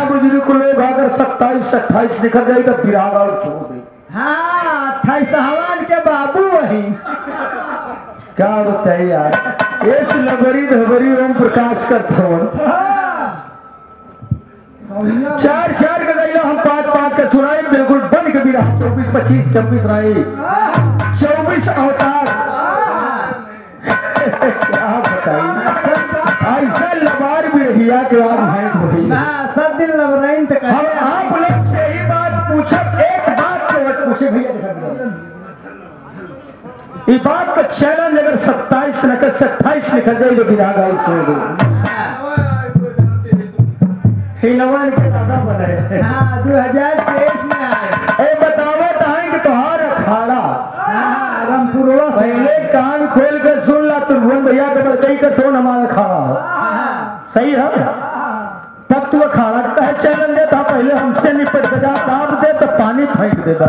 बुजुर्ग लोग अगर 27-28 निकल जाए तो फिराग और छोड़ दे। हाँ 28 हवान के बाबू वही क्या बताइए यार, इस लगरी धबरी ओम प्रकाश का थोन 4-4 का गैया हम 5-5 का सुनाई बिल्कुल बन के भी रहा। 24-25 26 राई 24 अवतार क्या बताइए, ऐसा लबार भी रहिया कि आप हैं वही सब दिन लबराइन तक हम आप लोग से ही बात पूछे। एक बात को मत पूछे भैया, ये बात का चैलेंज अगर 27 न कर 28 निकल जाए तो गिरा गाई छोड़ दो हिनवन के दादा बने। हाँ 2023 में आए। ए बतावत है कि तुहार अखाड़ा रामपुरवा पहले कान खोल कर सुन ला, तुम भुवन भैया के बड़कई का सोन हमारा अखाड़ा सही है। तब तू अखाड़ा का है चैलेंज देता, पहले हमसे निपट गया दाब दे तो पानी फेंक देता।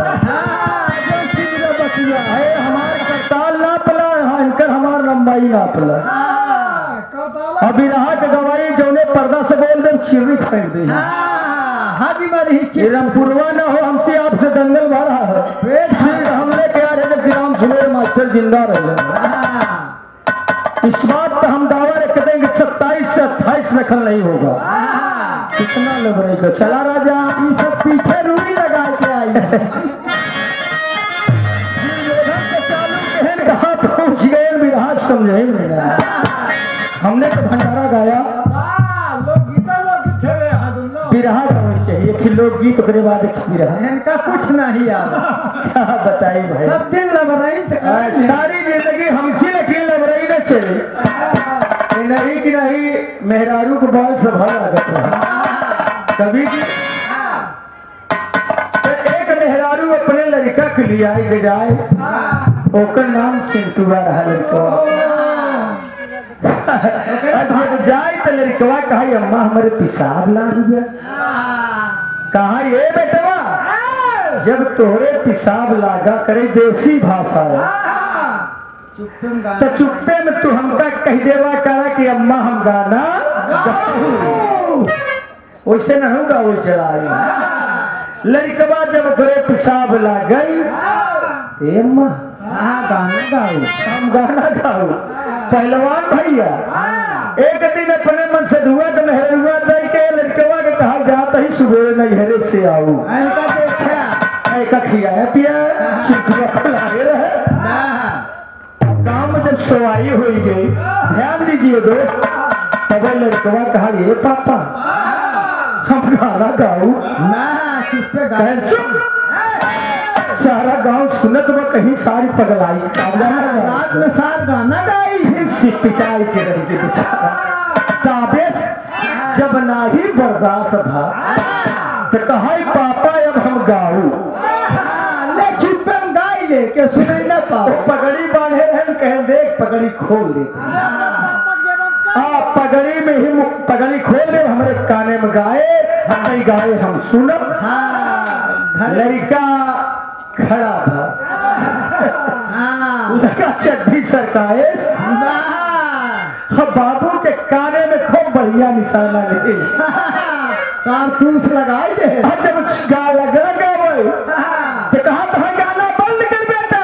हमारे करताल ना पला, इनकर हमार लंबाई ना पला। अभी रहा के गवाही जौने पर्दा से बोल दे चिर्री फेंक दे। हाजी मारी रामपुरवा न हो, हमसे आपसे दंगल भरा है। फिर हम लेके आ रहे थे राम सुमेर मास्टर जिंदा रहे। इस बात पर हम दावा रखते हैं कि 27 से 28 नखल नहीं होगा। कितना लबरे का चला राजा, ये सब पीछे रूई लगा के आई कहाँ पहुंच गए विराज समझे मेरा। हमने तो भंडारा गाया, बिरहा गाना चाहिए कि लोकगीत के बाद बिरहा इनका कुछ नहीं याद। क्या बताइए भाई, सब दिन लबराई सारी जिंदगी हमसे लेकिन लबराई न चले। नहीं कि नहीं मेहरारू को बाल से भर आगत है कभी भी। एक मेहरारू अपने लड़का के लिए आई के जाए, ओकर नाम चिंटुआ रहा लड़का। जब जाए तो लड़कवा कहा अम्मा हमारे पेशाब लाग गया। कहा ये बेटवा, जब तोहरे पेशाब लागा करे देसी भाषा है तो चुप्पे में तू हमका कह देवा करा कि अम्मा हम गाना वैसे न होगा वैसे लड़कवा जब करे पेशाब लाग गई, अम्मा गाना गाओ, हम गाना गाओ। पहलवान भैया एक दिन अपने मन से धुआ तो नहरुआ दे के लड़कवा के कहा जाता ही सुबह नहरे से आओ। ऐसा खियाया पिया चिंटुआ खिलाए रहे। गाँव में जब सवाई हो गई, ध्यान दीजिए दोस्त, तब लड़कवा कहा ये पापा हम गाना गाओ। चुप, सारा गांव सुनत में कहीं सारी पगलाई रात में सार गाना गाई पिटाई के रही बेचारा। ताबेस जब नाही बर्दाश्त था तो कहा पापा अब हम गाऊ। ले चुप्पन गाई ले के सुने न पाओ। पगड़ी बांधे हैं, कहे देख पगड़ी खोल दे। पगड़ी में ही पगड़ी खोल दे, हमारे काने में गाए, हम नहीं गाए हम सुनब। लड़का खड़ा था, उसका चड्ढी सरकाए, बाबू के काने में खूब बढ़िया निशाना लगे। कारतूस लगाई दे। जब गा लगा तो कहा था गाना बंद कर बेटा।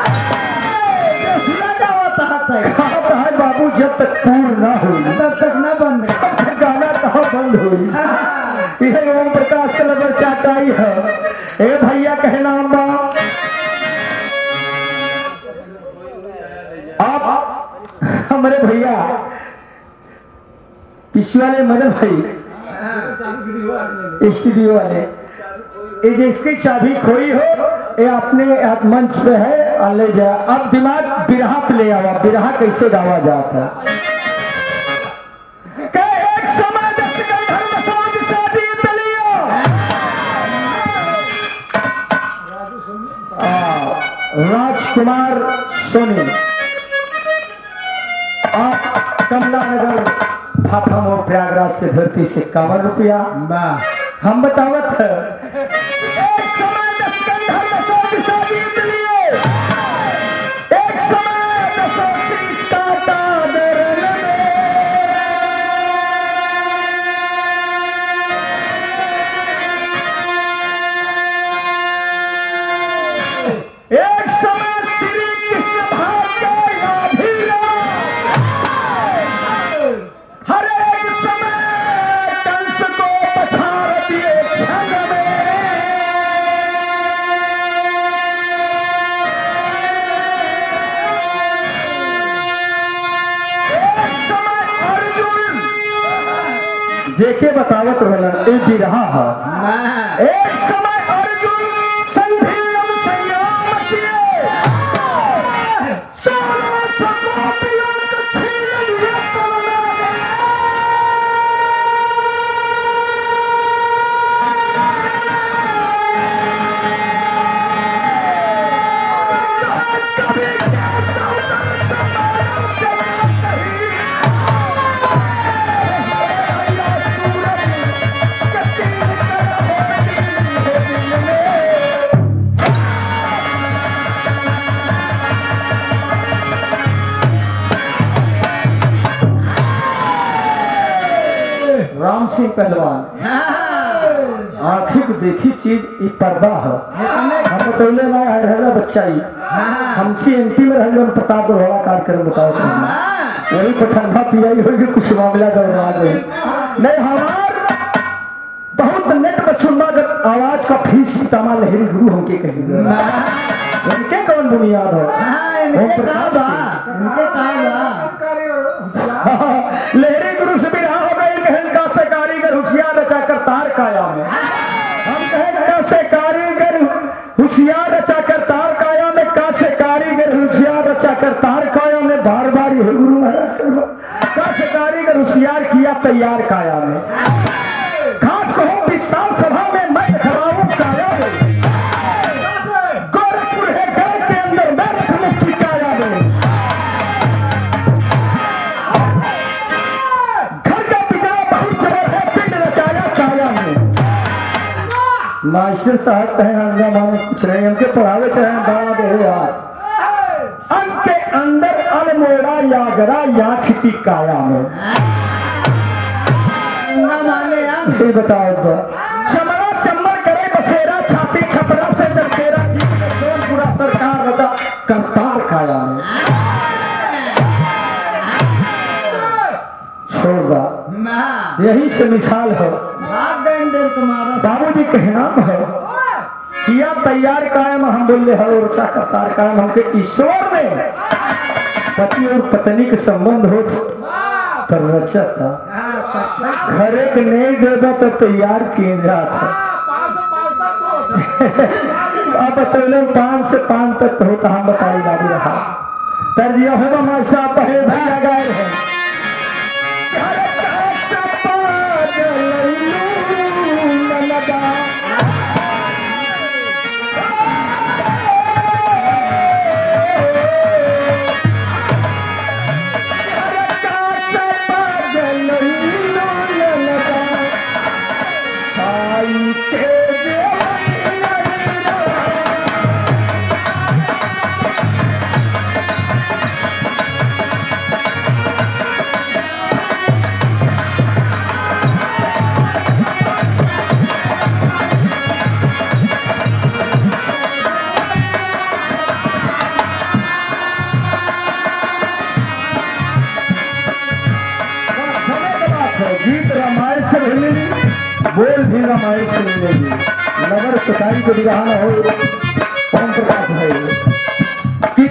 कहा है बाबू जब तक पूर्ण ना हुई तब तक न बंद, गाना कहाँ बंद हुई। यह ओम प्रकाश का नजर चाटाई है। ए भैया कहना आप हमारे भैया इस वाले मदन भाई स्टूडियो वाले, ये जिसकी चाबी खोई हो ये अपने मंच पे है और ले जा। अब दिमाग बिरहा पे ले आवा, बिरहा कैसे गावा जाता। एक समय राजकुमार सोनी, आप कमला नगर भाफा प्रयागराज के धरती से 51 रुपया। हम बतावत है एक समय 10 कंधर 10 शादी के लिए, एक समय 10 काटा दरन में जेके बतावत रहलन ए बिरहा है। एक समय अर्जुन संधियम संयम किए, 16 सकोपियों को छीन लिया तलवार। राम सिंह पहलवान आखिर देखी चीज ई पर्दा है। हम बतौले ना रहला बच्चा ही हमसे एमपी में रहल प्रताप गढ़वा कार्यक्रम बताओ वही को ठंडा पियाई होगी कुछ मामला गड़बड़ा गई नहीं। हमार बहुत नेट में सुनना जब आवाज का फीस तमा लहरी गुरु हमके कहेंगे उनके कौन बुनियाद हो लहरी गुरु से भी हो गई कहन का से कारीगर होशियार रचा कर तार काया में। हम कहें का से कारीगर होशियार रचा कर तार काया में, का से कारीगर होशियार रचा कर तार काया में। बार बार यही गुरु महाराज का से कारीगर होशियार किया तैयार काया में। खास कहूँ विस्तार सभा में मैं खड़ाऊं काया में, गोरखपुर है घर के अंदर मैं रखूं की काया में। मास्टर साहब कहे हंगामा कुछ नहीं हमके पढ़ावे चाहे बड़ा दे यार अंक के अंदर अनमोड़ा यागरा या खिती काया में फिर बताओ तो चमड़ा चम्मर करे बसेरा छाती छपरा से दरकेरा कौन पूरा सरकार बता करतार काया में। छोड़ यही से मिसाल है बाबूजी कहना है किया तैयार कायम हम बोले हर ऊर्चा करतार कायम हमके ईश्वर में पति और पत्नी के संबंध हो तो रचता हर एक नहीं देता तो तैयार किए जाता। अब बतौले 5 से 5 तक होता हम बताई बाबू रहा तरजिया होगा माशा पहे भैया गाय है बोल भी रामायण से मिलेगी नगर सताई को दिखाना हो ओम प्रकाश है कि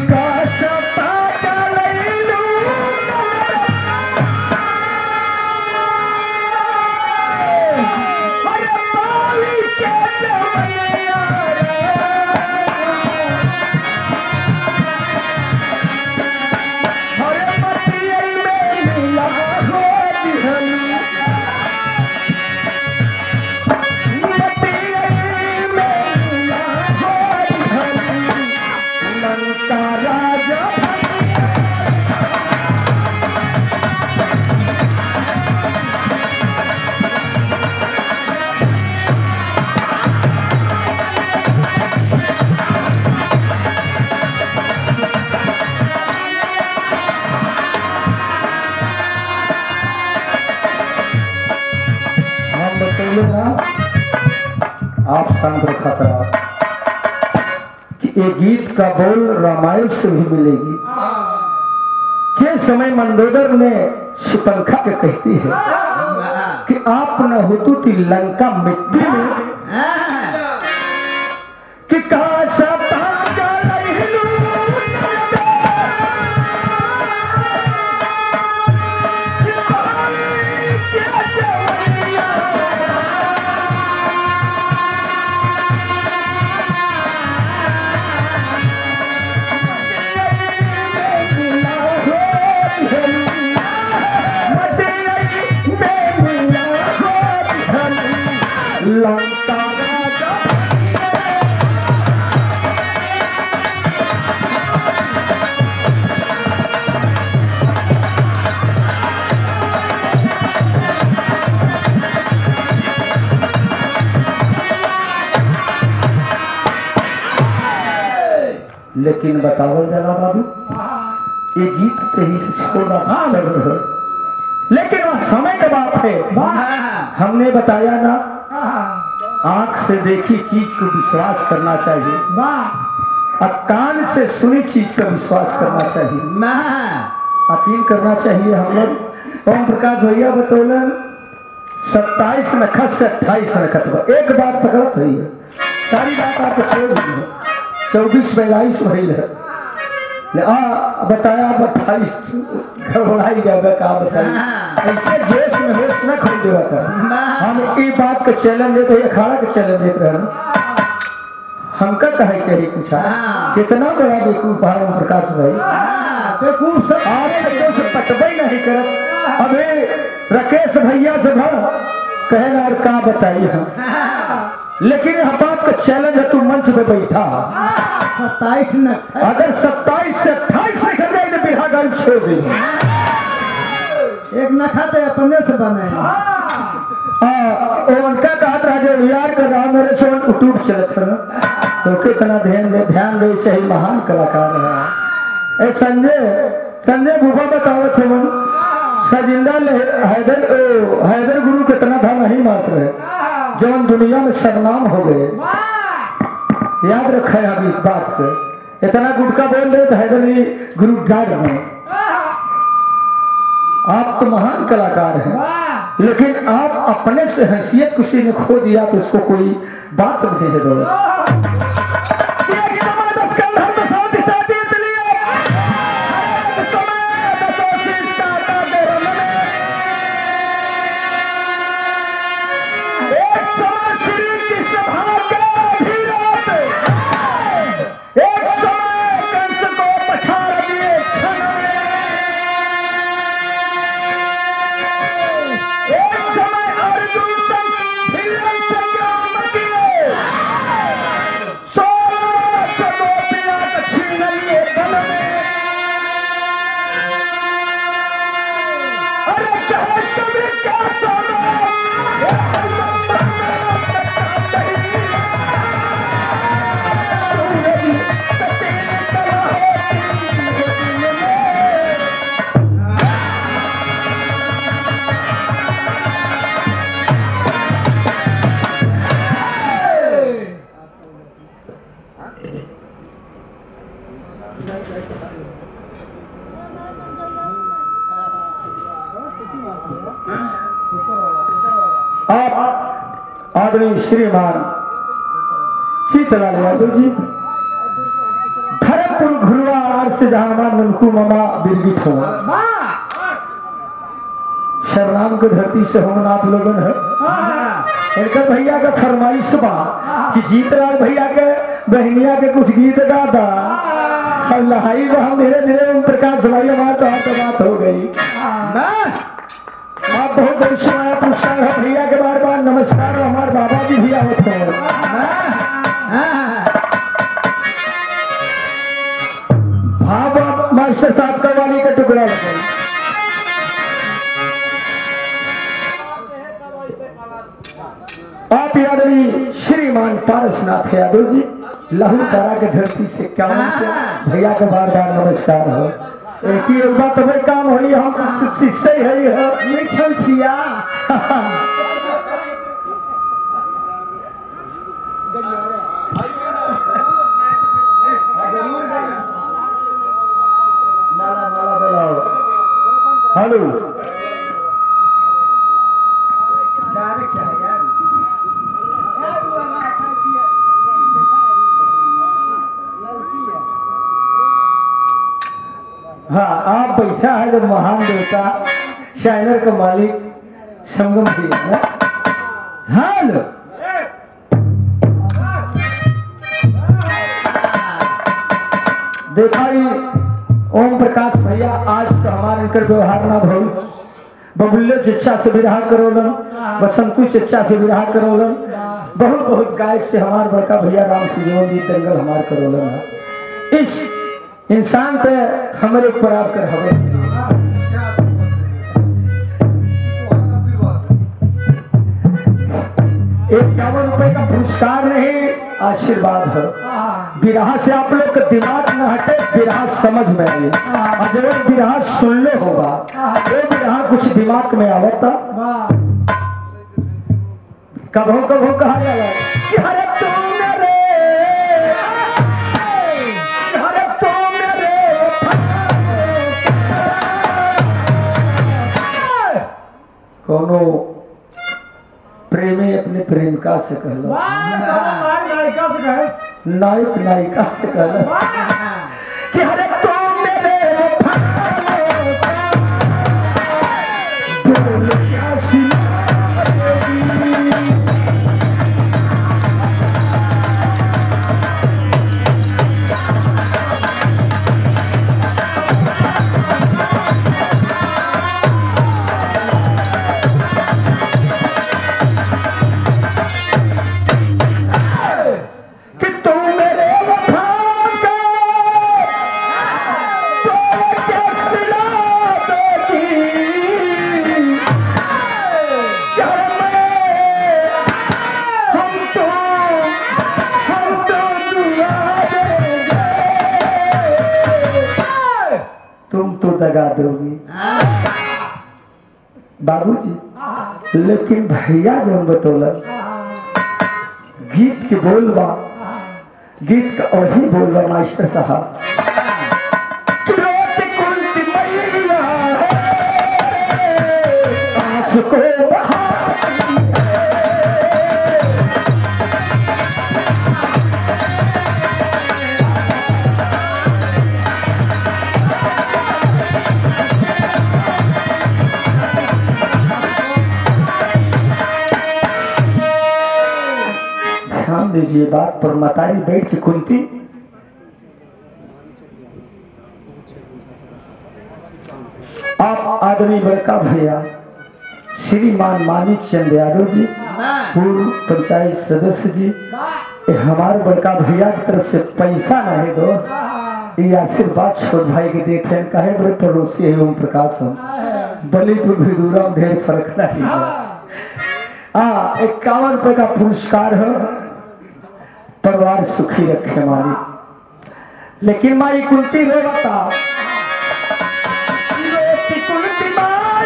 आप शांत रखा था कि एक गीत का बोल रामायण से भी मिलेगी। के समय मंडोदर ने सुपंखा के कहती है कि आप न होतु थी लंका मिट्टी में कि लंका राजा लेकिन बताओ जरा बाबू ये गीत पे ही छोड़ा हाँ लग रहा लेकिन वह समय का बात है हमने बताया ना आंख से देखी चीज को विश्वास करना चाहिए और कान से सुनी चीज का विश्वास करना चाहिए यकीन करना चाहिए। हम लोग ओम प्रकाश भैया बतौलन 27 नखत से 28 नखत एक बात पकड़त हुई है सारी बात आपको छोड़ दी है 24-22 महीने बताया 28 घबराई जाएगा का बताइए ऐसे जोश में होश न खो देगा कर हम ये बात का चैलेंज देते हैं अखाड़ा का चैलेंज देते रहे हमका कहे चाहिए पूछा कितना बड़ा बेकूफ है ओम प्रकाश भाई बेकूफ सब आप से पटबई नहीं करत अबे राकेश भैया से भर कहेगा और का बताइए हम लेकिन यह बात का चैलेंज है तू मंच पे बैठा 27 न अगर 27 से 28 से कर जाए तो बिहार गाड़ी छोड़ दी एक नखा तो अपने से बने उनका कहा था जो यार कर रहा मेरे से टूट चले थे तो कितना ध्यान दे चाहिए महान कलाकार है संजय बुबा बताओ थे मन सजिंदा हैदर गुरु कितना था नहीं मात्र है जब दुनिया में सर्वनाम हो गए याद रखे अभी इस बात को इतना गुटका बोल रहे तो हैदर गुरु गाड़ में आप तो महान कलाकार हैं लेकिन आप अपने से हैसियत किसी ने खो दिया तो उसको कोई बात नहीं है दोस्त आदरणीय श्रीमान शीतलाल यादव जी धर्मपुर घुरवा आर से जहां मनकू मामा बिरगित हो शरनाम के धरती से हम आप लोगों है इनका भैया का फरमाइश बा कि जीतलाल भैया के बहनिया के कुछ गीत गाता और लहाई वहां धीरे धीरे ओम प्रकाश भाई हमारा तो बात हो गई आप बहुत बड़ी सुनाया पुरस्कार है भैया के बार बार नमस्कार हमारे बाबा जी भैया होते हैं मास्टर साहब का वाली का टुकड़ा लगे आप यादवी श्रीमान पारसनाथ यादव जी लहू तारा के धरती से क्या भैया के बार बार नमस्कार हो एक ही बात भाई काम हो हम शिष्य है छिया माला माला बोलाओ हेलो क्या है यार हाँ आप बैठा है जब महान देवता शाइनर का मालिक संगम भी है हेलो देखा ओम प्रकाश भैया आज तो हमारे इनकर व्यवहार ना भई बबुल्ले चिच्चा से विवाह करोलन बसंतु चिच्चा से विवाह करोलन बहुत बहुत गायक से हमार बड़का भैया राम सिंह जी दंगल हमार करोलन है। इस इंसान पे हमारे ऊपर आपकर हवे ₹51 का पुरस्कार नहीं, आशीर्वाद है। बिरहा से आप लोग का दिमाग न हटे, बिरहा समझ में आए। और जब बिरहा सुनने होगा वो बिरहा कुछ दिमाग में आवता। कभो कभो कहा जाला कि हरे तू मेरे, हरे तू मेरे कोनो प्रेमी अपने प्रेमिका से कहला, नायक नायिका से कहला कि हरे तू मेरे बोल क्या सिला दगा दोगी बाबूजी। लेकिन भैया जो बतौल गीत के बोलबा, गीत का वही बोलबा मास्टर साहब दीजिए बात पर। मतारी बैठ के कुंती आप आदमी बड़का भैया श्रीमान मानिक चंद यादव जी, पूर्व पंचायत सदस्य जी, हमारे बड़का भैया की तरफ से पैसा नहीं दोस्त, ये आशीर्वाद छोड़ भाई के देते हैं। कहे बड़े पड़ोसी है ओम प्रकाश हम बलीपुर भी दूरा ढेर फर्क नहीं है। ₹51 का पुरस्कार है, परिवार सुखी रखे हमारी। लेकिन माई कुंती रे बता, कुंती माई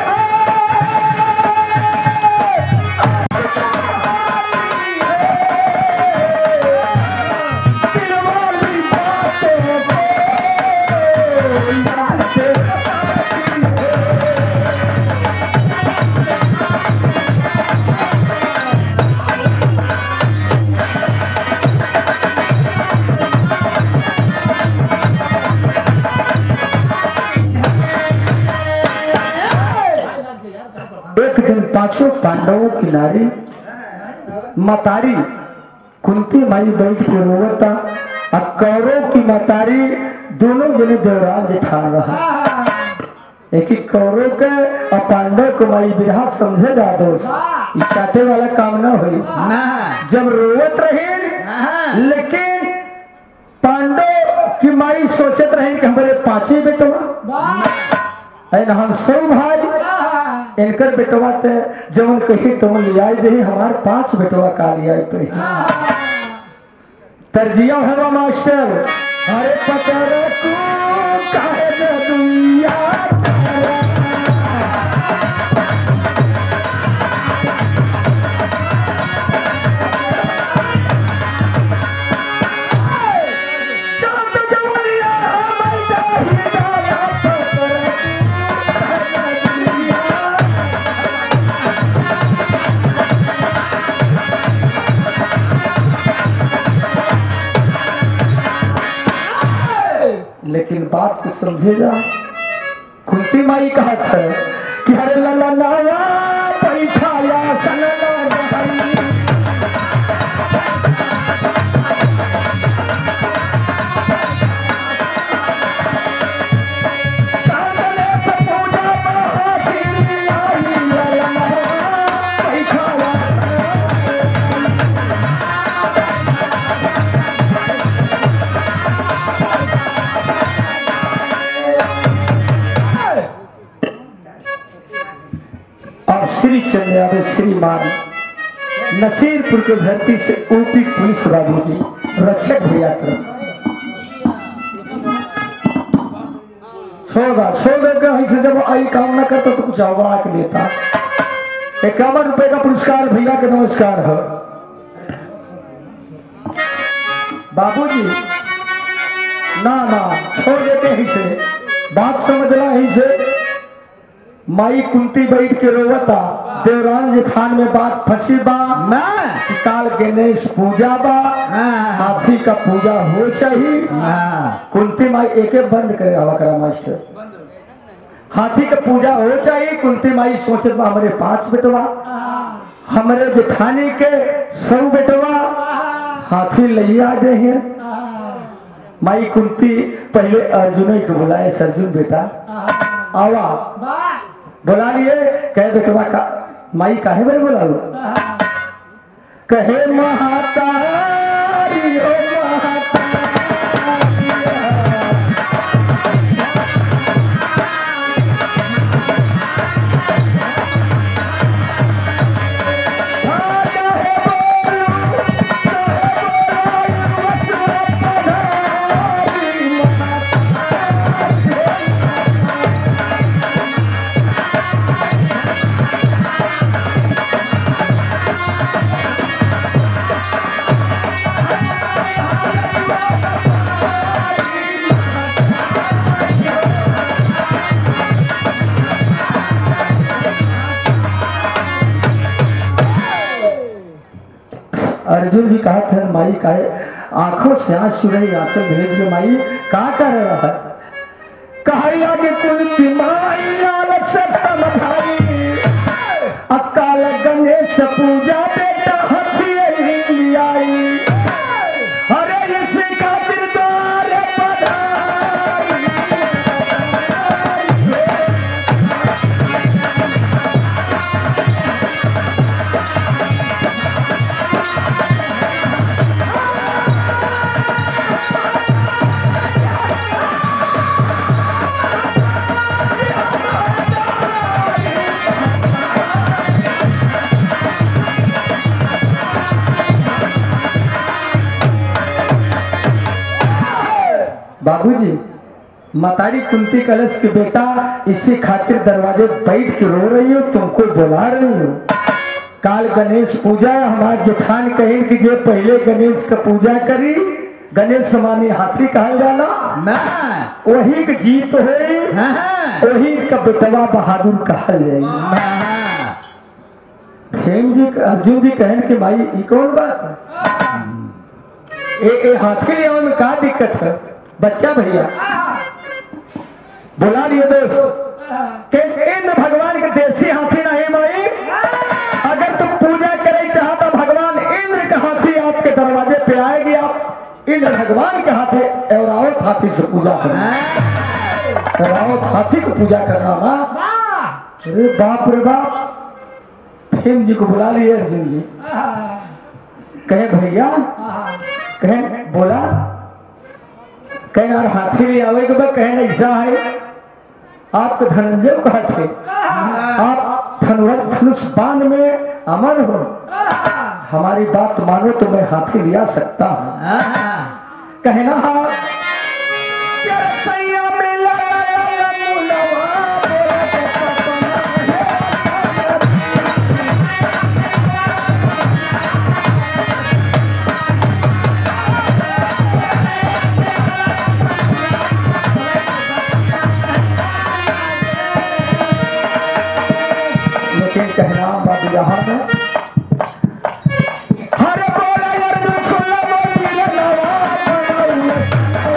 पांचों पांडवों की नारी मतारी कुंती माई बैठ के रोवता, और कौरव की मतारी दोनों जने देवराज ठान रहा। एक ही कौरव के और पांडव को माई बिरहा समझे जा दोस्त, चाहते वाला काम ना हुई जब रोवत रहे। लेकिन पांडव की माई सोचत रहे कि हमारे 5 बेटवा हम सब भाई, इनकर बेटवा जवन कही तुम लिया दे, हमारे 5 बेटवा का लिया पे तरजिया है मास्टर। अरे पकड़ तू काहे दुनिया लेकिन बात को समझेगा। कुंती माई कहा था कि हरे लला नाया बैठाया सनला के धरती से ऊपी पुलिस बाबूजी रक्षक भैया तरफ छोड़ कहीं से जब आई काम न करता तो कुछ हवा के लेता। 51 रुपए का पुरस्कार भैया के नमस्कार है। बाबूजी ना छोड़ देते ही से बात समझना ही से। माई कुंती बैठ के रोवता देवरान जेठान में बात फंसी बा कि काल गणेश पूजा बा हाथी का पूजा हो चाहिए। कुंती माई एके बंद करे हवा करा मास्टर हाथी का पूजा हो चाहिए। कुंती माई सोचत बा हमारे 5 बेटवा हमारे जेठानी के 100 बेटवा हाथी लिया दे हैं। माई कुंती पहले अर्जुन को बुलाए अर्जुन बेटा आवा बुला लिए। कहे बेटवा का माई काहे बड़े बोला कहे महातारी ओ अर्जुन जी कहा था माई का आंखों से आंसू रही आंसू भेज के माई कहा कर रहा है कहा कि कुंती माई लाल से समझाई अकाल गणेश पूजा बेटा हथी लियाई अरे इसी खातिर द्वार बधाई। बाबूजी मतारी कुंती कलश के बेटा इसी खातिर दरवाजे बैठ के रो रही हो तुमको बुला रही हो। काल गणेश पूजा हमारे जेठान कहे कि जो पहले गणेश का पूजा करी गणेश समानी हाथी कहल जाला वही की जीत हुई वही का बेटवा बहादुर कहल जाए। खेम जी अर्जुन जी कहन के भाई ये कौन बात ए हाथी ले में का दिक्कत है बच्चा भैया बुला लिए दोस्त इंद्र भगवान के देसी हाथी नहीं माई अगर तुम पूजा करे चाहता भगवान इंद्र का हाथी आपके दरवाजे पे आएगी आप इंद्र भगवान के हाथे एवरावत हाथी से पूजा करना एवरावत हाथी को पूजा करना अरे बाप रे बाप खेम जी को बुला लिए अर्जुन जी कहे भैया कहे बोला कहे यार हाथी भी आवे के बाद कहे ऐसा है आप तो धनंजय कहा थे आप धनुष बाण में अमर हो हमारी बात मानो तो मैं हाथी लिया सकता हूँ। कहना कहना बाबू यहाँ में हर बोला अर्जुन सुन लो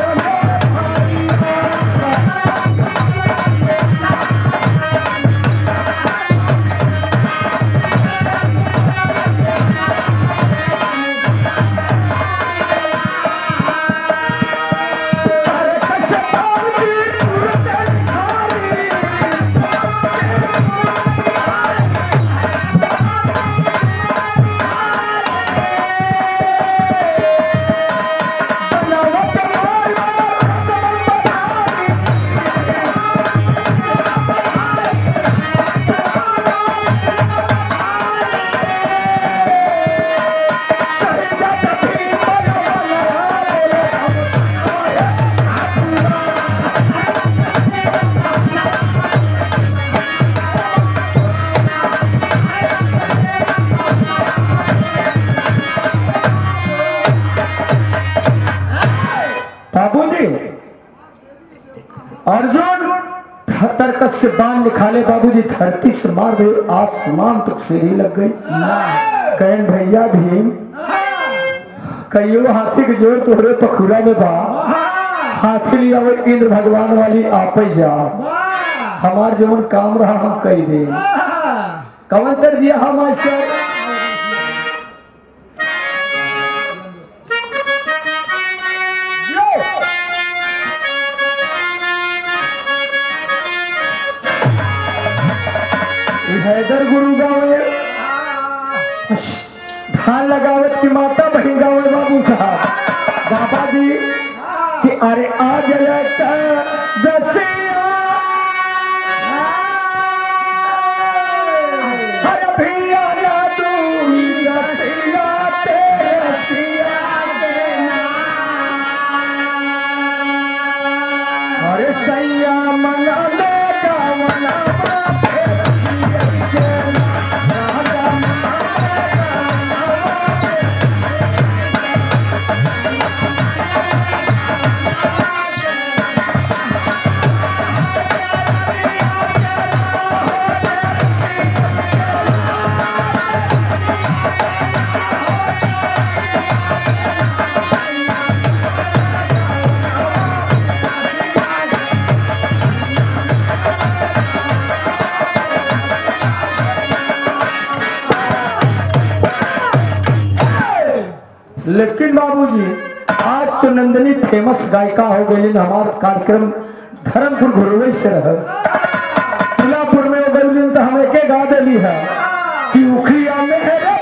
तरकस से बाण निकाले बाबूजी, धरती से मार दे, आसमान तक सीढ़ी लग गई। कहन भैया भीम कहियो हाथी के जोर तोहरे पखुरा में बा, हाथी लिया वो इंद्र भगवान वाली आप ही जा, हमार जवन काम रहा हम कही दे। कवन कर दिया हम मास्टर हैदर गुरु गावे धान लगावत की माता बहन गावे बाबू साहब बाबा जी कि अरे आज दसिया हर भैया ना दूरी रसिया तेरे रसिया अरे सैया मना लेगा मना लेकिन बाबूजी आज तो नंदिनी फेमस गायिका हो गई। हमारा कार्यक्रम धर्मपुर घुरवे से रहा तुलापुर में गई तो हमें के गा दिली है कि उखिया में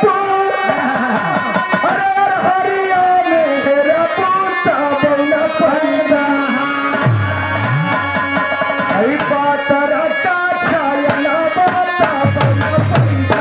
हरिया मेरा पोता बना पैदा आई पातर का छाया बाता बना पैदा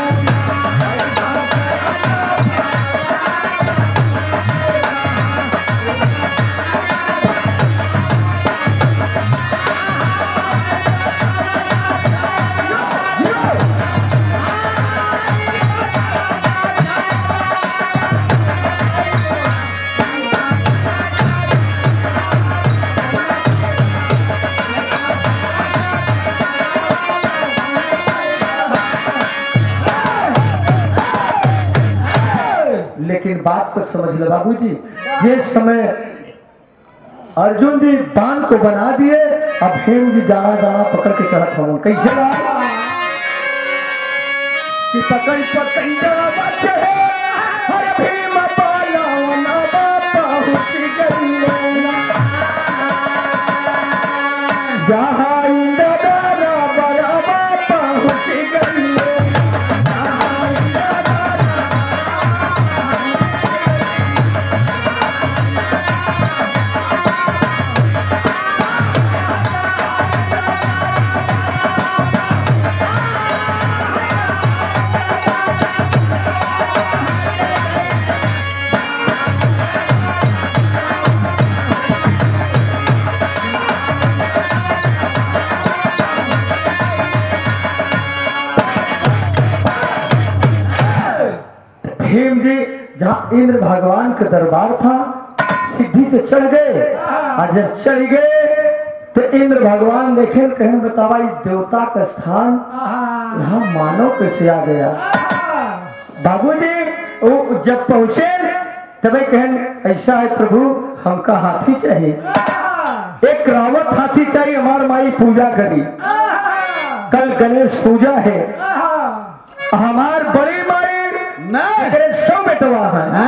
लेकिन बात को समझ लो बाबूजी, ये समय अर्जुन जी बाण को बना दिए, अब भीम जी दाना दाना पकड़ के चढ़त हो कैसे कि पकड़ बचे हर भीम पालवना पहुंच गई जहाँ इंद्र बराबर पहुंच गई भीम जी जहाँ इंद्र भगवान का दरबार था सीढ़ी से चढ़ गए और जब चढ़ गए तो इंद्र भगवान देखे कहें बतावा देवता का स्थान यहाँ मानव कैसे आ गया। बाबूजी वो जब पहुंचे तब कहें ऐसा है प्रभु हमका हाथी चाहिए, एक रावत हाथी चाहिए, हमार माई पूजा करी, कल गणेश पूजा है, हमार बड़ी माई सौ बेटवा है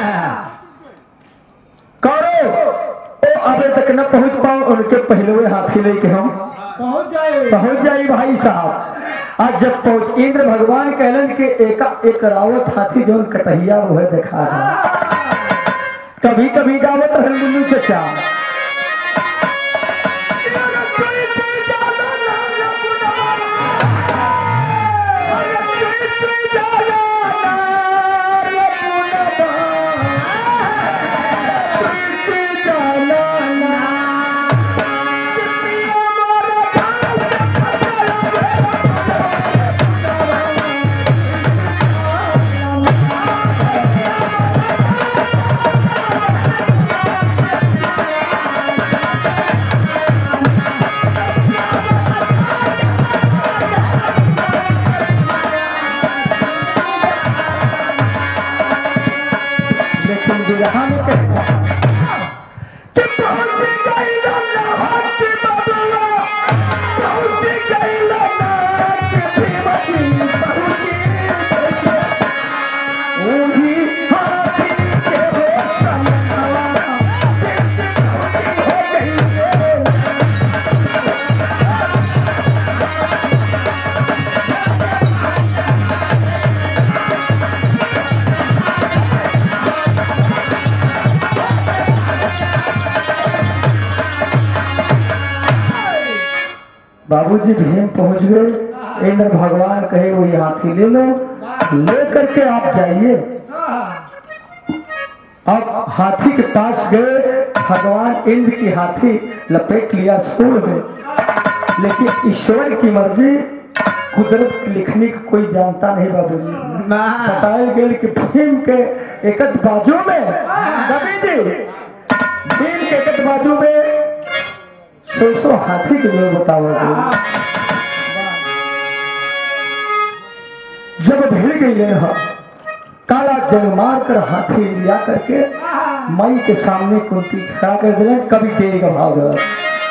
करो तो अभी तक न पहुंच पाओ, उनके पहले हाथी लेके हम पहुंच जाए भाई साहब। आज जब पहुंच इंद्र भगवान कहलन के एक रावत हाथी जो कटहिया वो है देखा है, कभी कभी गावत हल्लू चचा बाबूजी भीम पहुंच गए। इंद्र भगवान कहे वही हाथी ले लो, ले करके आप जाइए। अब हाथी के पास गए, भगवान इंद्र की हाथी लपेट लिया, छोड़ गए। लेकिन ईश्वर की मर्जी, कुदरत लिखने को कोई जानता नहीं बाबूजी। बताया गया कि भीम के एक बाजू में कवि जी, भीम के एक बाजू में 100 हाथी के जो बताओ। जब भिड़ गई काला जंग मार कर हाथी लिया करके माई के सामने कुंती खड़ा कर दिले। कभी देरी का भाव गया।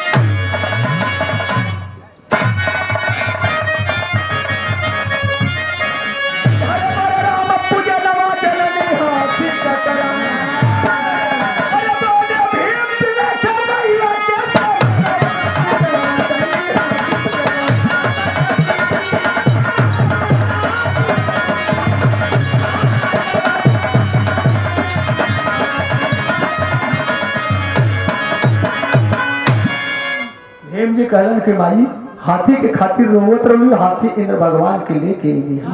भीम जी कहलन के माई हाथी के खातिर रोवत रही, हाथी इंद्र भगवान के लेके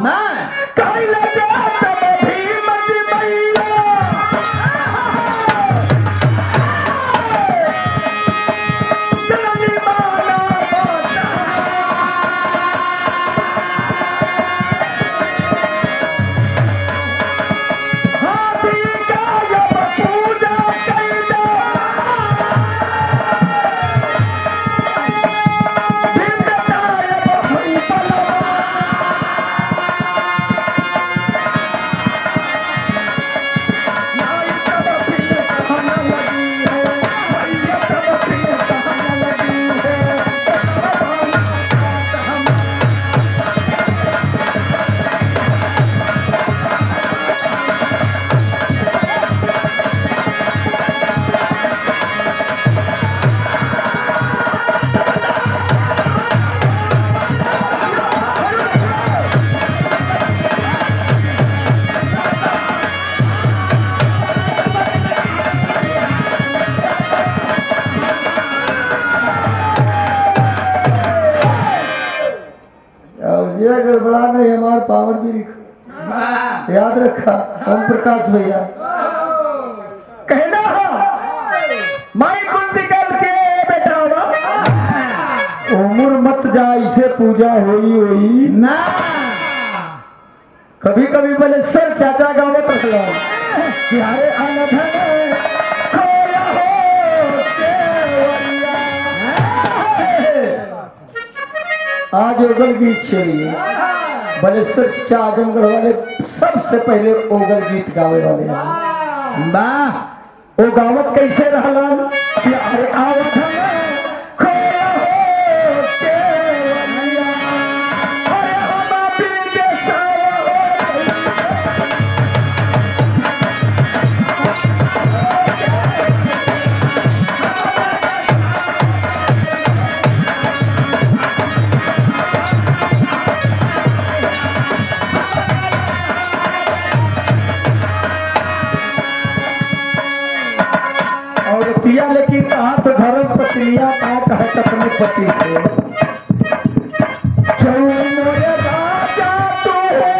गड़बड़ा नहीं, हमारा पावर भी याद रखा। ओम प्रकाश भैया कहना माई कुंती कल के बेटा उम्र मत जा, इसे पूजा होई ना। कभी कभी बोले सर चाचा गावत रख लो यारे आज ओगल गीत चलिए। बलेश्वर चाचा आजमगढ़ वाले सबसे पहले ओगल गीत गावे वाले हैं। वाह, वो गावत कैसे रहलन कि अरे आवत खोया हो केवलिया, अरे हम पीछे पिया। लेकिन कहा तो धर्म पत्नियां का कहत अपने पति से राजा तो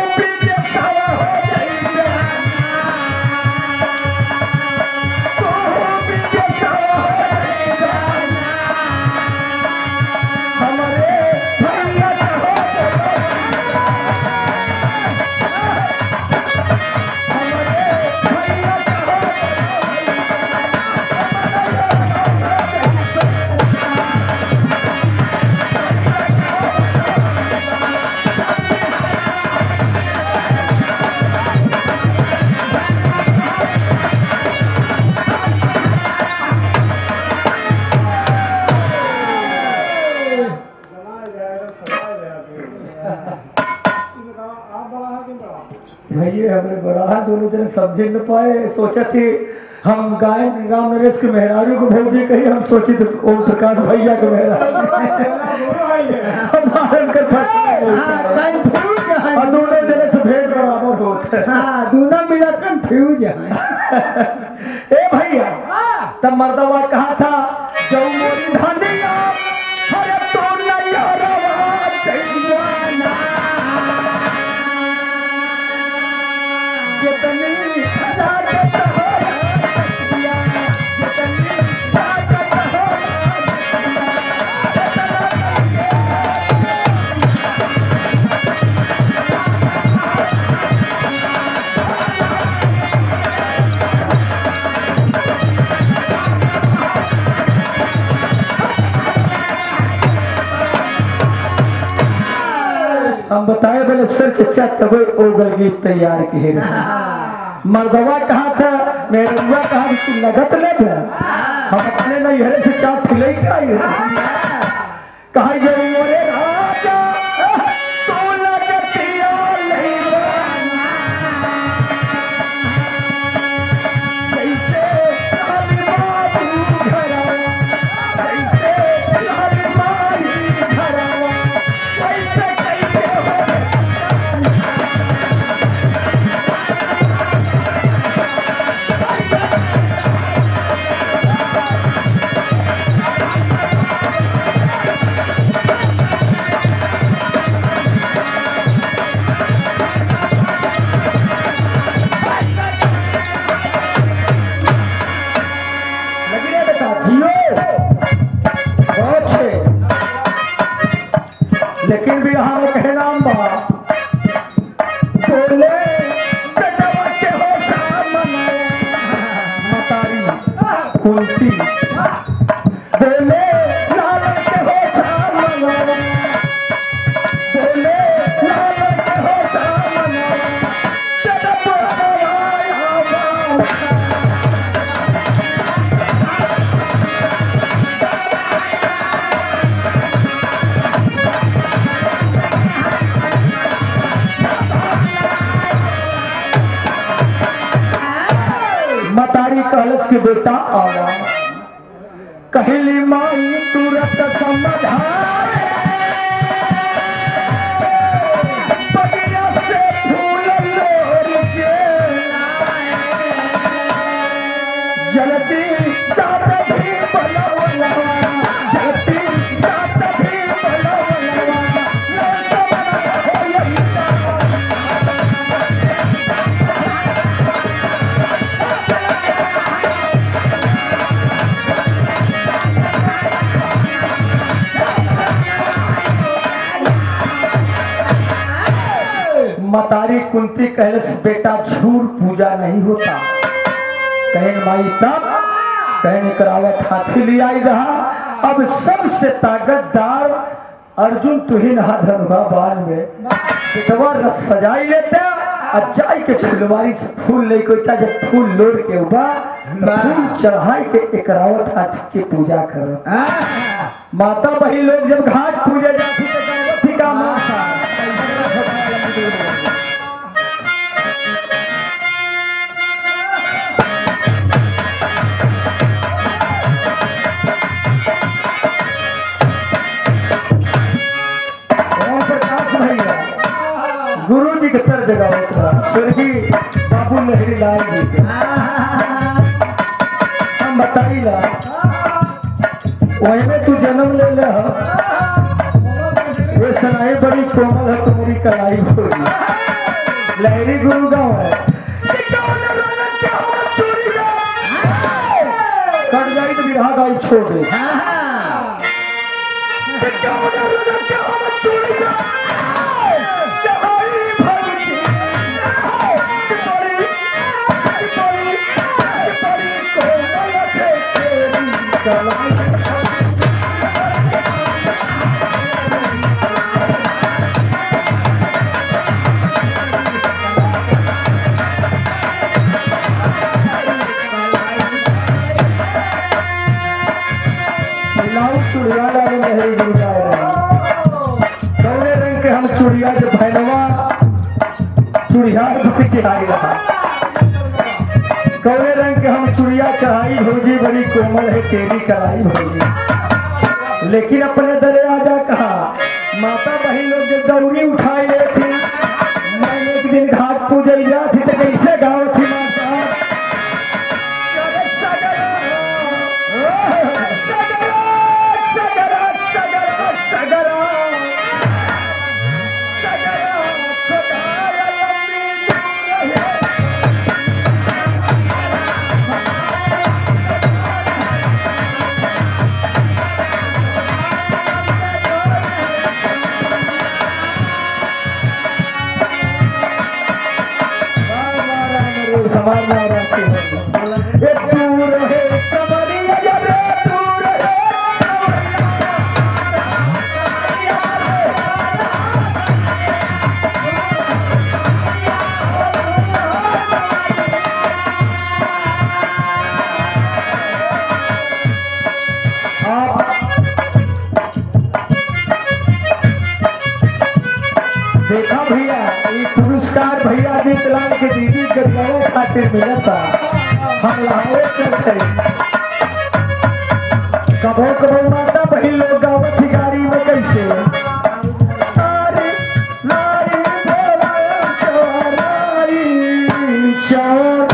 भैया हमें बड़ा दोनों दिन समझ न पाए। सोचा थी हम गाय राम नरेश के मेहरारू को भौजी कही, हम सोचे थे ओम प्रकाश भैया के मेहरारू दोनों जने से भेंट बराबर होते, दोनों मिला कंफ्यूज ए भैया। तब मर्दवा कहा था जो मोरी धनिया हरे तो नहीं हम बताए बोले सर चचा तब ओगल गीत तैयार किए मर्दवा कहा था मेरुआ कहा तू लगत ले हम अपने नैहरे से चाप खिले कहा ये मोरे राजा तू लगतिया नहीं कैसे हरी माई घरवा कैसे हरी माई घरवा कैसे कैसे लेकिन भी यहाँ में कहना बोले बेटवा के हो मतारी कुंती बोले लाल के हो बोले लाल के हो मतारी कहलस के बेटा आवा कहली माई तुरंत समझा से फूल लोर के जलती जात भी बलवला जलती जात भी बलवला मतारी कुंती कहलस बेटा झूर पूजा नहीं होता कहन माई तब कहन करावत हाथी ले आई रहा अब सबसे ताकतदार अर्जुन तुहिन हाधन हुआ बाल में बेटवा रथ सजाई लेते और जाई के फुलवारी से फूल लेके जब फूल लोड के उबा फूल चढ़ाई के एकरावत हाथी की पूजा करो माता बही लोग जब घाट पूजे जाती तो थी का माता गुरु जी के सर जगह होता स्वर्गीय बाबू लहरी लाल जी के हम बताई ला वही में तू जन्म ले ले ये सुनाई बड़ी कोमल है तुम्हारी कलाई होगी लहरी गुरु गाँव है कट जाई तो बिरहा गाई छोड़ दे चूड़िया डाले लहरी गुरु कौने रंग के हम चूड़िया जो भैलवा चूड़िया के आई रहा कौने रंग के हम चूड़िया चढ़ाई भौजी बड़ी कोमल है तेरी कलाई भौजी लेकिन अपने दरे आजा कहा माता बहन लोग जब दौड़ी उठाई ले थी मैंने एक दिन घाट पूजे जा थी तो कैसे गाँव थी माता पुरस्कार भैया जीतलाल के दीदी गजगावे खातिर मिला था। हम लाओ चलते कभो कभो माता बही लोग गावत ही गाड़ी में कैसे नारी नारी बोला चोराई चोर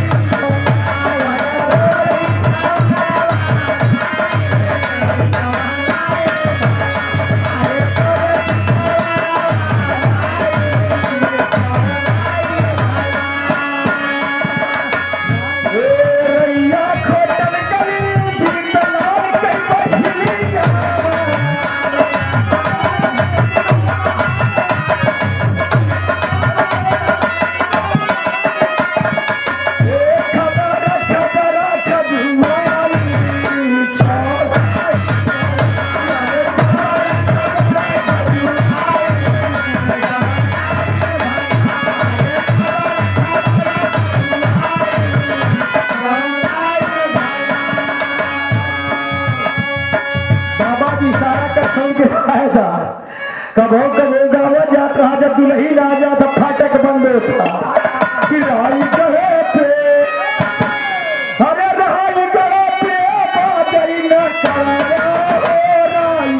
कभो कभो गावा जात रहा जब दुल्ही ना जा तब फाटक बंद होता फिर आई गए पे अरे रहाई गए पे बाजाई न करा राई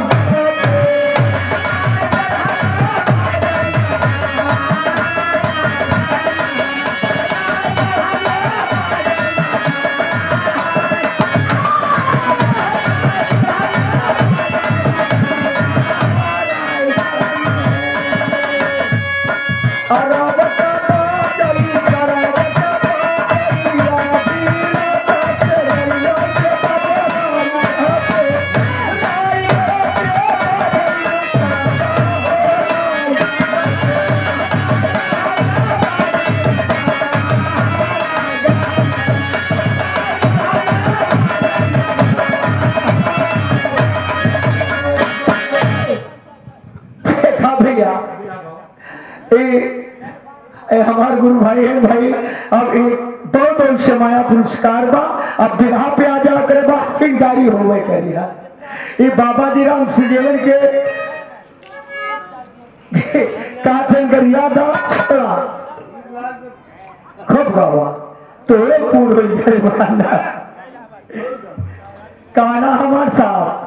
हमारे गुरु भाई है भाई अब एक दो से माया पुरस्कार बा अब बिना पे आ जा करे बा गाड़ी हो गई करी ये बाबा जी राम सिजेलन के काटन कर याद छोड़ा खूब गावा तोड़े पूर हो जाए बहाना काना हमारे साथ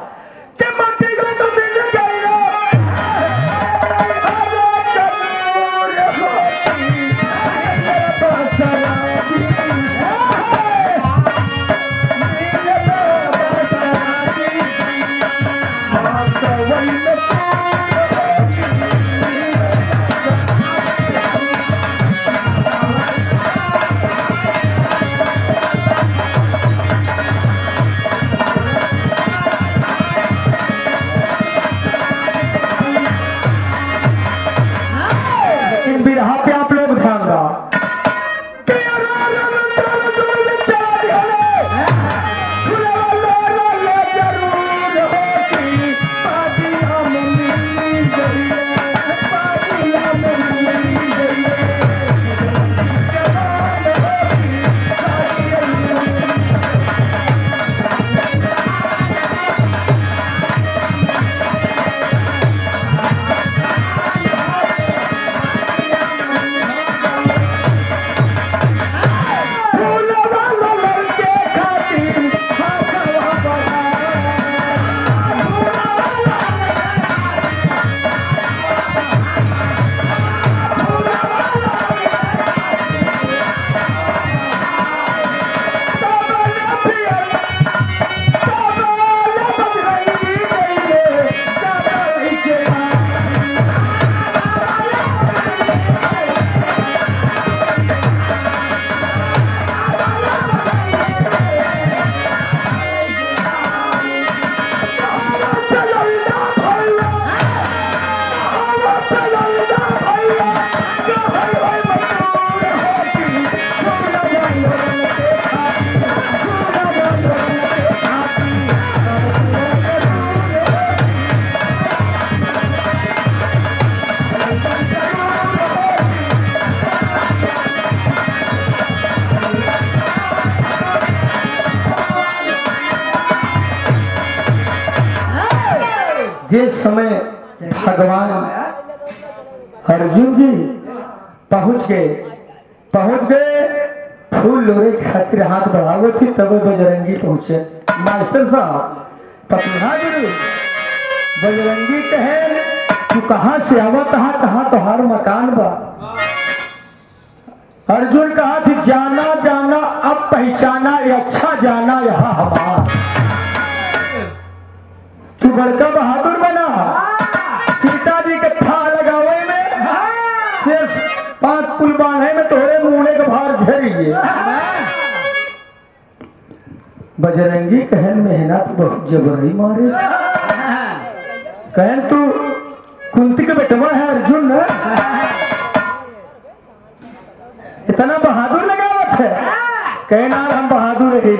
जिस समय भगवान अर्जुन जी पहुंच गए फूल लोरे खातिर हाथ बढ़ावे थी तब बजरंगी पहुंचे। मास्टर साहब पटना गुरु बजरंगी कहे तू कहाँ से आवा कहाँ तोहार मकान बा। अर्जुन कहा थी जाना जाना अब पहचाना ये अच्छा जाना यहाँ हमारा। तू बड़का बहादुर बना सीता जी के था लगावे में शेष 5 पुल बांधे में तोरे मुंह के भार झरिए। बजरंगी कहन मेहनत बहुत जबरी मारे कहन तू कुंती के बेटवा है अर्जुन न इतना बहादुर लगावत है। कहना हम बहादुर रहे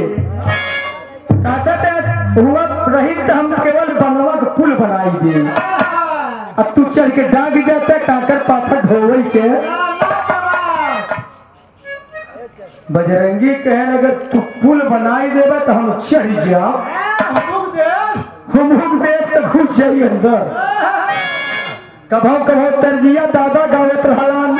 हुआ रही तो हम केवल बनवा के पुल बनाई दे। अब तू चढ़ के डाग जाता काकर पाथर ढोवई के। बजरंगी कहन अगर तू पुल बनाई देगा तो हम चढ़ जाओ हम देख तो घुस जाइए अंदर। कभो तरजिया दादा गावत रहलान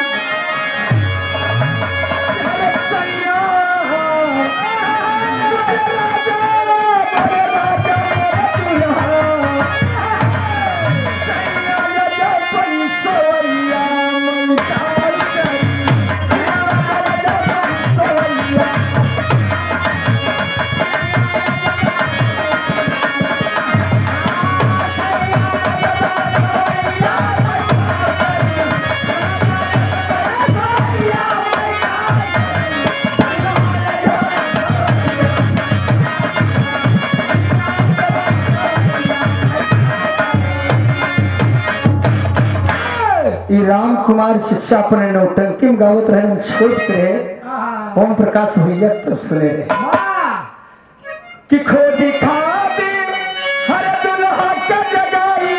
राम कुमार शिक्षा अपने नौटंकी में गावत रहे छोड़ के ओम प्रकाश भैया तो सुने रहे कि खो दिखा दे हर दुल्हा का जगाई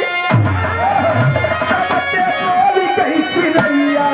बोली कहीं चिड़ैया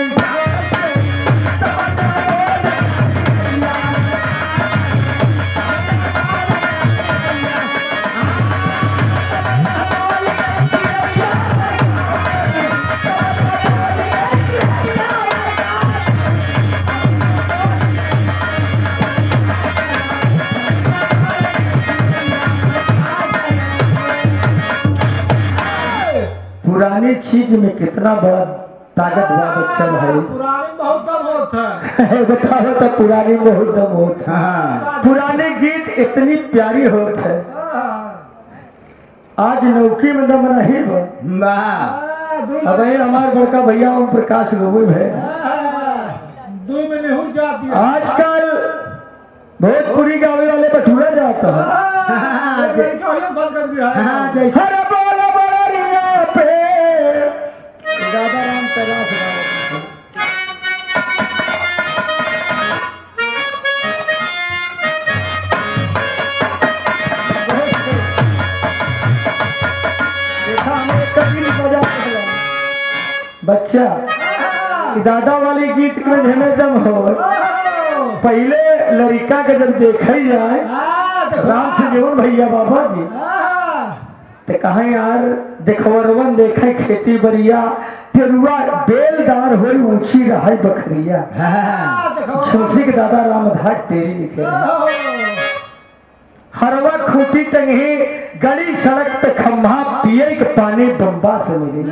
पुरानी चीज में कितना बड़ा ताकत हुआ बच्चा भाई। पुरानी बहुत दम होता है बताओ तो पुरानी बहुत दम होता है। पुराने गीत इतनी प्यारी होते है। आज नौकी में दम नहीं अब हमारे बड़का भैया ओम प्रकाश लोग है। 2 महीने हो जाती है। आजकल भोजपुरी गावे वाले बटूरा जाता है। दादा राम तरास बच्चा दादा वाली गीत में झमे दम हो। पहले लड़का के जब देखा जाए राम से जीवन भैया बाबा जी तो कहा यार देखवरवन देखे खेती बरिया तेरुआ बेलदार हो ऊंची रहा बखरिया झुंसी के दादा राम घाट तेरी लिखे हरवा खूटी टंगी गली सड़क पे खम्भा पिए के पानी बम्बा से मिली।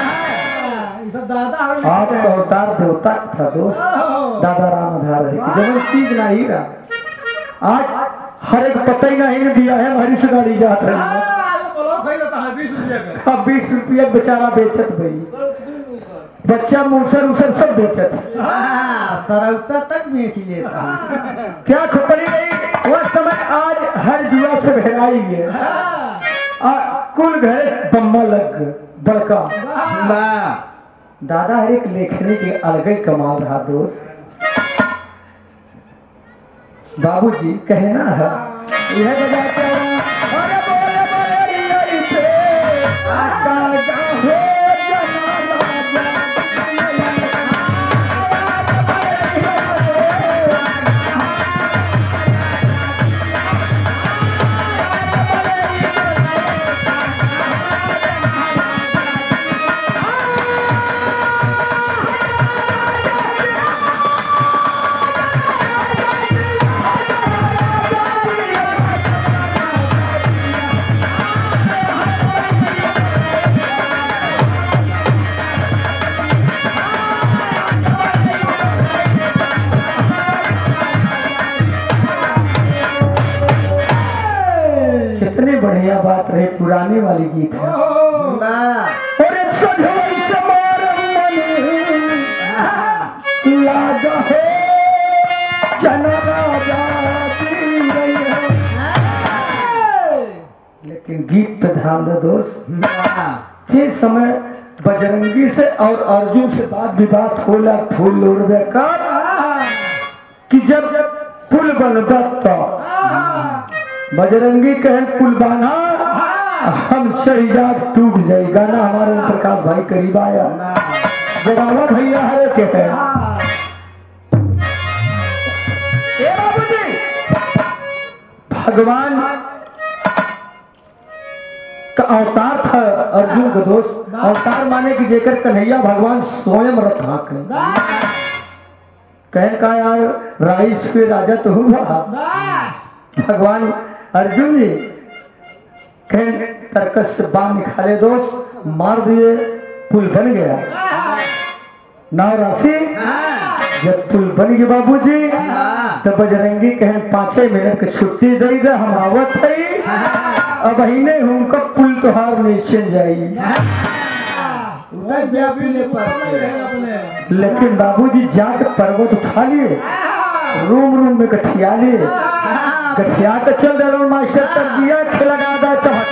आपका अवतार देवता था दोस्त दादा राम आधार जब चीज नहीं रहा। आज हर एक पता ही नहीं दिया है हमारी से गाड़ी जात रही है। 20 रुपया बेचारा बेचत भाई बच्चा मूसर उसर सब बेचत सरौता तक बेच लेता क्या खोपड़ी नहीं वह समय। आज हर जुआ से भेड़ाई है कुल घर बम्मा लग बड़का दादा एक लेखनी के अलग ही कमाल रहा दोस्त। बाबूजी कहना है यह बजाते कितनी बढ़िया बात रही, पुरानी वाली गीत है। अरे सजवई समार मन लागा है जनरा जाती रही है। लेकिन गीत पे ध्यान दो दोस्त, जिस समय बजरंगी से और अर्जुन से बात विवाद होला फूल लोड़बे कर कि जब पुल बनता तो बजरंगी कहे पुल बना हम शहीदात टूट जाए। गाना हमारे प्रकाश भाई करीब आया, जगावा भैया है के है भगवान का अवतार था अर्जुन का दोस्त। अवतार माने कि जेकर कन्हैया भगवान स्वयं रथ कह का यार राइस पे राजा तो हुआ भगवान अर्जुन जी कह तरकस से बाण निकाले दोस्त, मार दिए, पुल बन गया। नाव राशि जब पुल बन गया बाबूजी तो बजरंगी कहें 5 मिनट की छुट्टी दे दे, हम आवत है अब ही उनका पुल तोहार नीचे जाई। लेकिन बाबूजी जाके पर्वत उठा लिए, रूम रूम में गठिया लिए, गठिया के चल रहे मास्टर तक दिया खिलगा दा चमक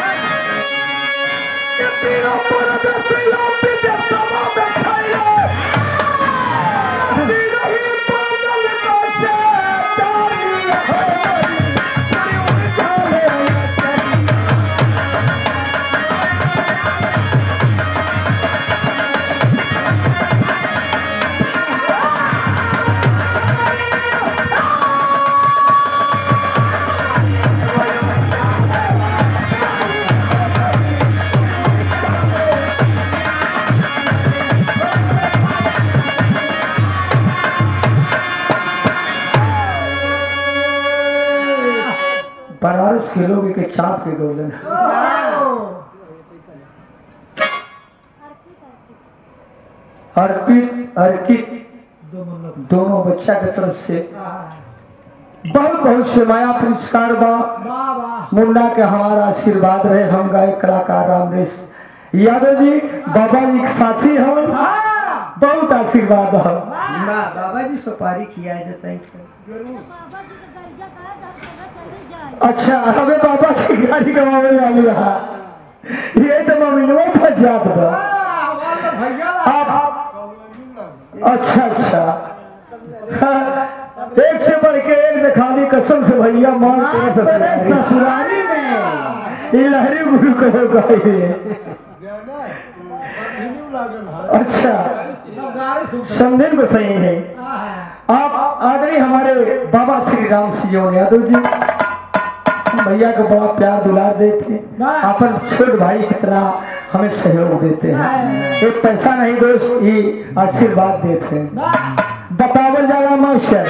बनारस के लोग के चाप के गोलन अर्पित अर्कित दोनों बच्चा की तरफ से बहुत बहुत से माया पुरस्कार बा। मुन्ना के हमारा आशीर्वाद रहे। हम गायक कलाकार रामदेश यादव जी बाबा जी के साथी हम, बहुत आशीर्वाद है। बाबा जी सुपारी किया जाता है। अच्छा हमें बाबा की गाड़ी का मामले वाली रहा, ये तो मम्मीनों फंस जात बा। अच्छा एक से बढ़ के एक दिखानी कसम से भैया मान ससुराली में ये लहरी गुरु कहोगा ये। अच्छा समझन को सही है। आप आदरणीय हमारे बाबा श्री राम सिंह यादव जी भैया को बड़ा प्यार दुलार देते, अपन छोट भाई कितना हमें सहयोग देते हैं। एक पैसा नहीं दोस्त, ये आशीर्वाद देते हैं। बतावल जाला मास्टर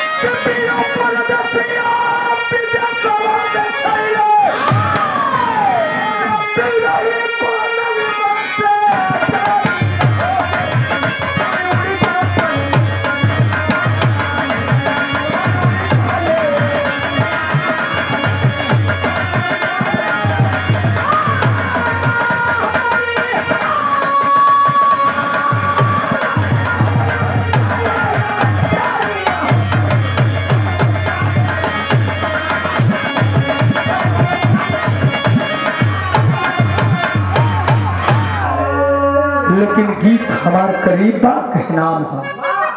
लेकिन गीत हमार करीब बा कहनाम है।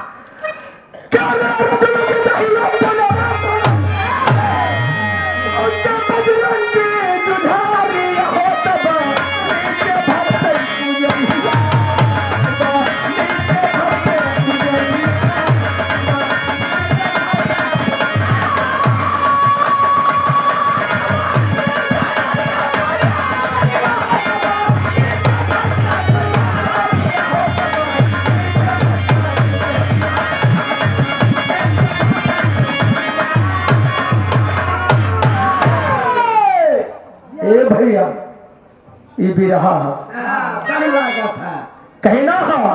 भैया ये भी रहा कहना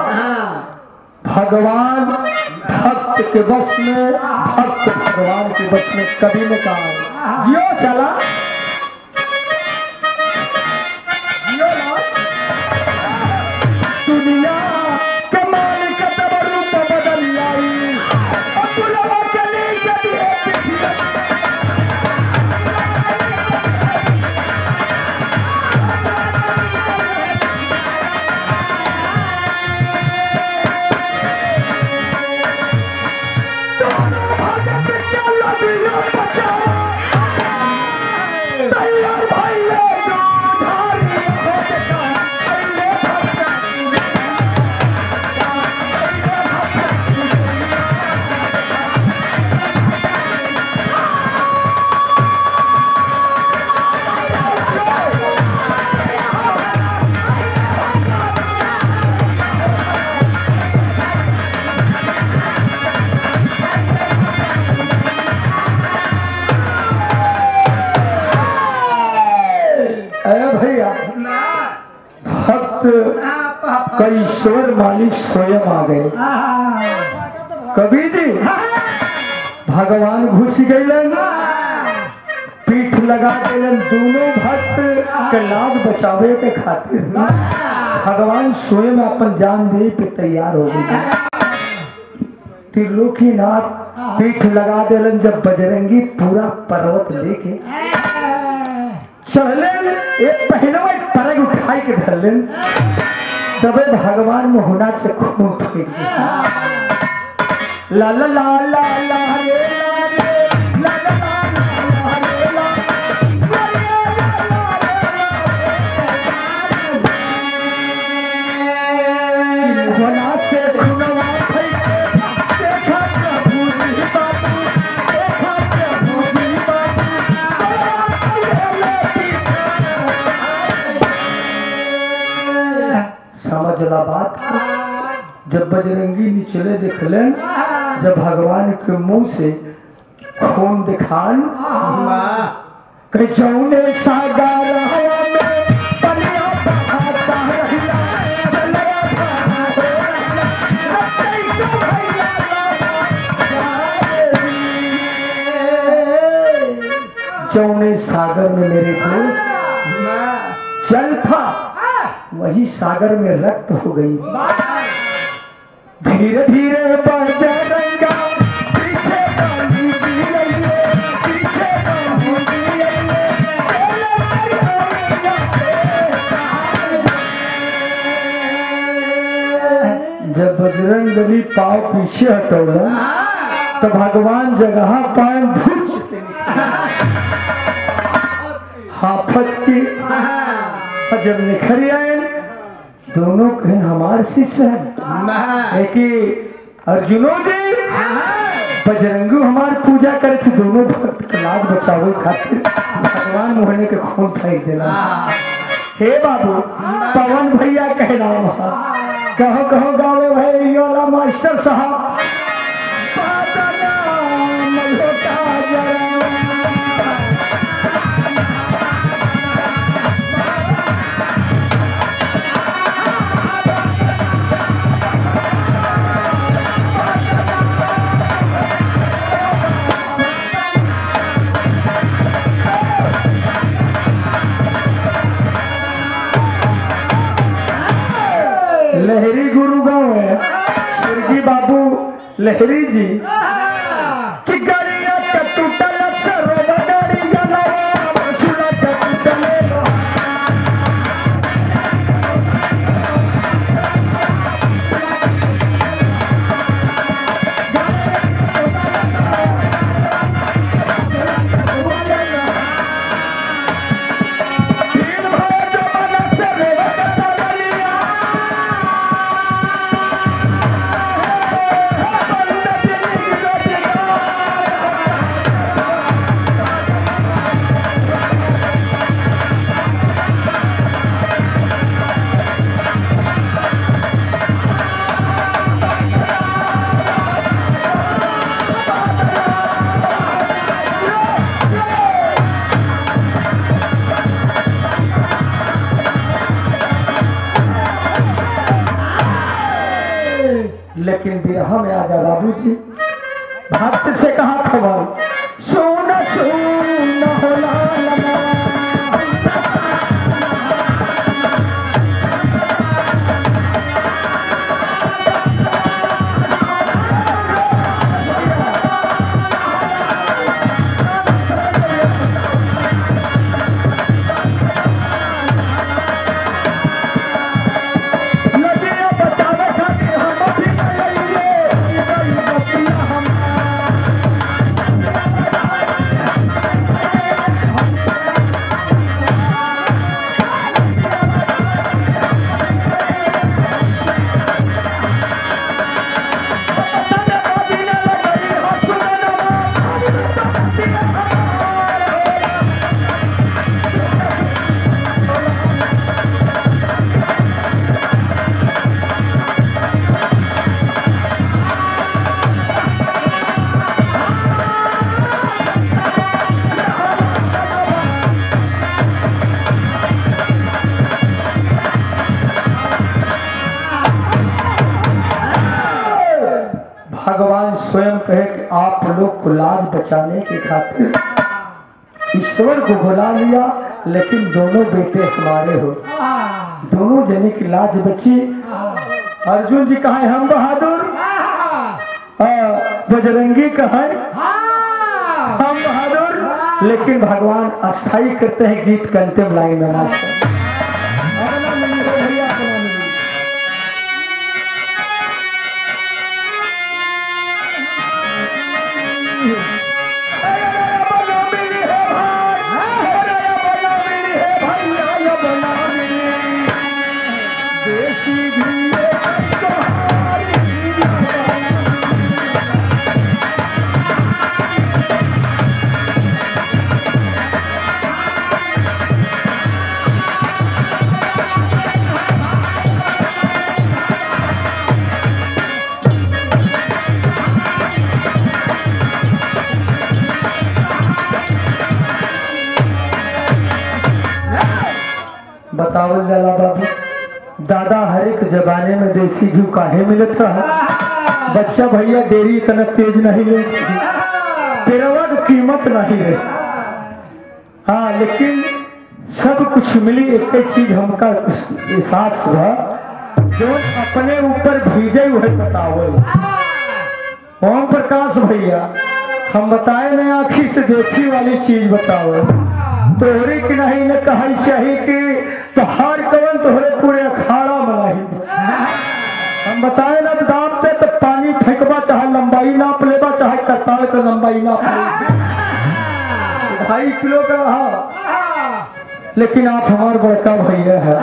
भगवान भक्त के वश में, भक्त भगवान के वश में कभी न कहा जियो चला दिया बचाओ तैयार भाई ले जो झाड़ी हो चका अरे भक्ता भैया भक्त का ईश्वर मालिक स्वयं आ गए। कभी जी भगवान घुस गए पीठ लगा दिलन दोनों भक्त के लाभ बचावे के खातिर भगवान स्वयं अपन जान दे पे तैयार हो गए। त्रिलोकीनाथ पीठ लगा दिलन जब बजरंगी पूरा पर्वत लेके चले एक पहलवा परग उठाई के धर लेन तबे भगवान मोहना से खून फेंक दिया। ला ला ला ला ला रे ला ला ला ला रे ला मोहना से खुनवा फेंक देखा प्रभु जी बाबू देखा प्रभु जी बाबू समझला बात। जब बजरंगी निचले दिखले जब भगवान के मुंह से खून दिखान के जौने सागर हवा में पनिया बहाता रहिया चलया जौने सागर में मेरे दोस्त जल था वही सागर में रक्त हो गई। धीरे धीरे बजरंगा पीछे बंधी पीछे जब बजरंग बली पाव पीछे हटौला तो भगवान जगह पान भूच से हाफत की जब निखर आए दोनों कहीं हमारे शिष्य है कि अर्जुनो जी बजरंगू हमारी पूजा करे थे दोनों भक्त के लाभ बचावे खातिर भगवान मोहने के खून फेंक देना। हे बाबू पवन भैया कहना कहो कहो गावे भाई योला मास्टर साहब लहरी गुरु गाँव है स्वर्गीय बाबू लहरी जी कि गाड़िया टूटल सरोवा गाड़िया लावा सुना टूटल लेकिन बिरहा में आजा बाबू जी भक्त से कहा खबर सोना सोना होला भगवान स्वयं कहे कि आप लोग को लाज बचाने के खातिर ईश्वर को बुला लिया, लेकिन दोनों बेटे हमारे हो, दोनों जने की लाज बची। अर्जुन जी कहा हम बहादुर, बजरंगी कहा हम बहादुर, लेकिन भगवान अस्थाई करते हैं गीत के अंतिम लाइन में मास्टर। बताओ जला बाबू, दादा हर एक जमाने में देसी घी काहे मिलत रहा, बच्चा भैया देरी इतना तेज नहीं ले, तेरवा की कीमत नहीं है। हाँ, लेकिन सब कुछ मिली, एक चीज हमका एहसास हुआ जो अपने ऊपर भीजे हुए बताओ। ओम प्रकाश भैया हम बताए नहीं, आखिर से देखी वाली चीज बताओ। तोहरे की नहीं न कही चाहिए कि तोहार कवन तोहरे पूरे अखाड़ा में नहीं। हम बताए ना दाम पे तो पानी फेंकबा चाहे लंबाई नाप लेबा, चाहे करताल का लंबाई नाप ले 2.5 किलो का रहा, लेकिन आप हमारे बड़का भैया है।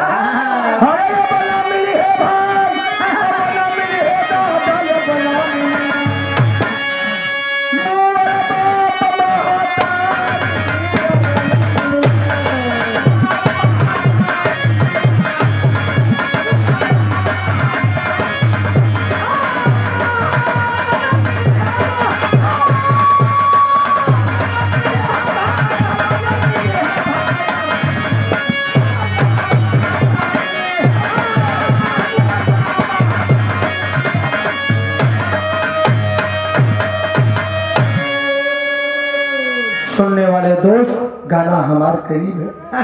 सुनने वाले दोस्त, गाना हमारे करीब है,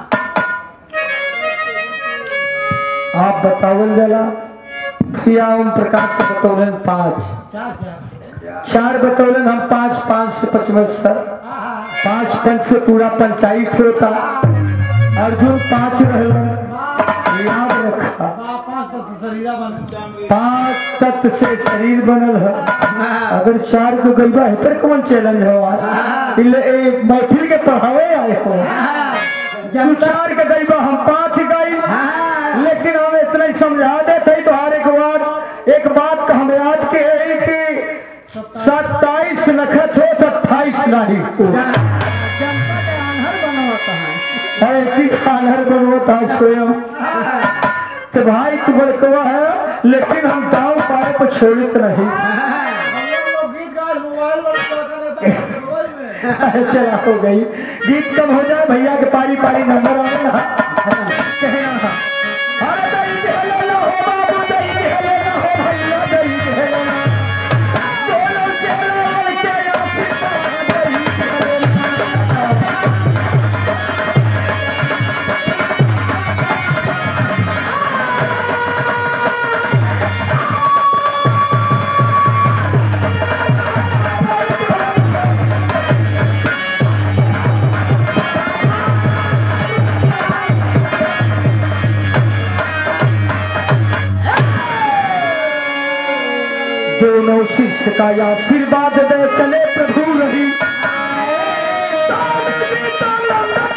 आप बतावल जला भैया। ओम प्रकाश से बतौलन 5, 4 बतौलन, हम 5 से 55, 5 पंच से पूरा पंचायत होता। अर्जुन 5 रहलन, याद रखा 5 तत्व से शरीर बनल है। अगर 4 को गईबा है फिर कौन चैलेंज हो, एक महफिल के पढ़ावे आए हो। जब 4 के गईबा हम 5 गई, लेकिन हम इतना ही समझा देते तो हर एक बात का हम याद के है कि 27 नखत हो तो 28 नहीं हो। आनहर बनवाता है स्वयं तो भाई तू बड़कवा है, लेकिन हम गाँव पाए को छोड़ित नहीं। चला हो गई, गीत कम हो जाए भैया के पारी पारी नंबर आए ना। दोनों शिष्य का आशीर्वाद दे चले प्रभु रही।